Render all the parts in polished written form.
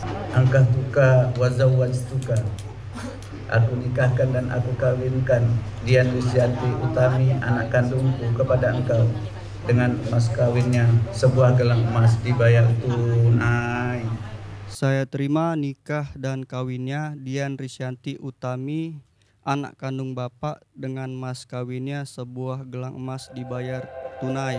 Angkah tuka wazawwajtuka, aku nikahkan dan aku kawinkan Dian Wisyanti Utami, anak kandungku, kepada engkau dengan mas kawinnya sebuah gelang emas dibayar tunai. Saya terima nikah dan kawinnya Dian Wisyanti Utami, anak kandung Bapak, dengan mas kawinnya sebuah gelang emas dibayar tunai.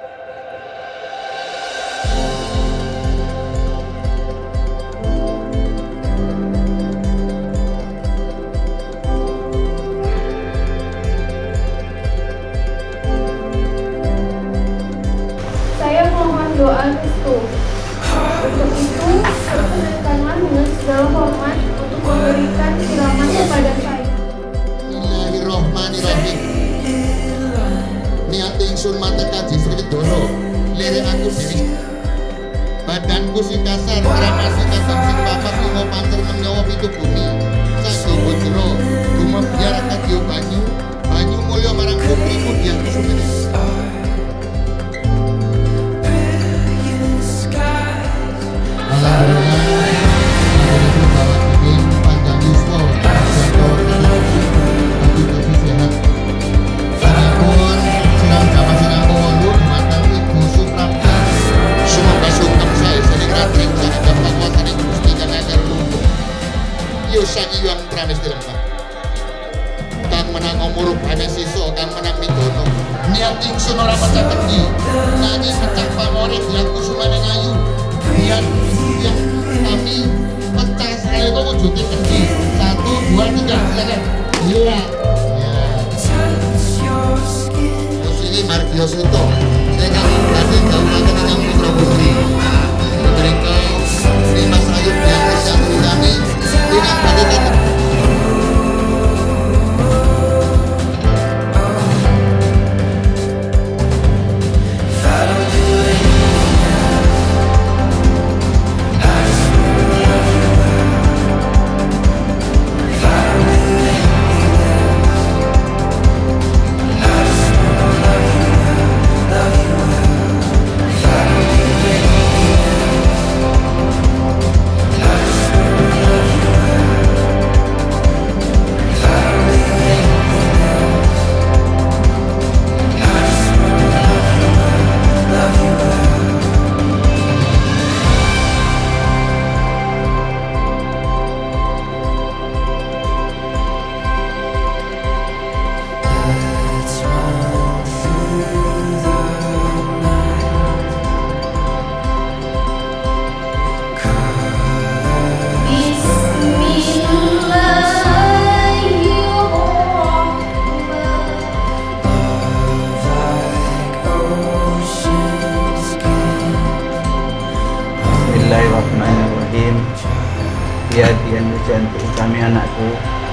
Saya mohon doa restu. Untuk itu, perkenankanlah dengan segala hormat untuk memberikan siraman kepada saya. Bismillahirrahmanirrahim. Niat ingsun mata kaji Sriwedara, lirik aku dhewe. Badanku sing kasar, kramasi kasar sing papat lunga pancer menyawa pitu bumi. Sadowo jero, gumebyar kadya banyu, banyu mulya marang putriku Dian Kusumene. Sangi yang pramis dilempah kang menang omur bane sisa kang menang mitono niat ingsun ora pecah kendi nanging pecah pamorih Dian Kusumane ngayu Dian kami pecah sekali kok wujudnya kendi 1, 2, 3 silakan iya terus ini Margio Suto saya kami berhasil gaunakan dengan putra putri mereka ini Mas Ayub Dian Wisyanti kami tidak pada Bismillahirrahmanirrahim. Ya Dian Wisyanti Utami anakku,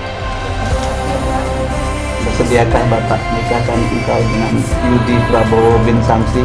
bersediakah Bapak nikahkan engkau dengan Yudy Prabowo bin Samsi?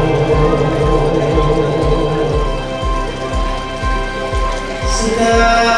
Sudah